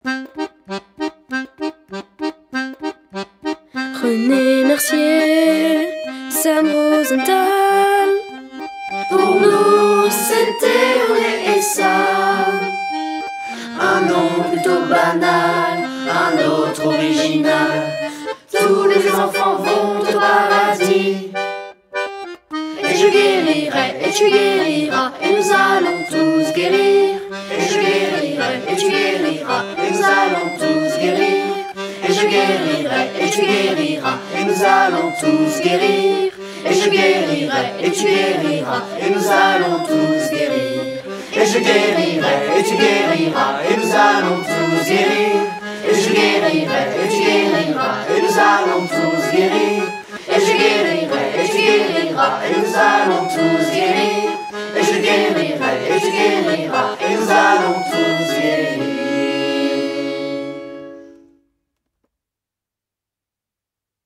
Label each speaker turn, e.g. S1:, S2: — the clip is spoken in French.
S1: René Mercier, Sam Rosenthal.
S2: Pour nous, c'était René et Sam. Un nom plutôt banal, un autre original. Tous les enfants vont au paradis. Et je guérirai, et tu guériras, et nous allons tous guérir. Et je guérirai, et tu guériras, et nous allons tous guérir. Et je guérirai, et tu guériras, et nous allons tous guérir. Et je guérirai, et tu guériras, et nous allons tous guérir. Et je guérirai, et tu guériras, et nous allons tous guérir. Et je guérirai, et tu guériras, et nous allons tous guérir. Et je guérirai, et tu guériras, et nous allons tous guérir. Et je guérirai, et tu guériras,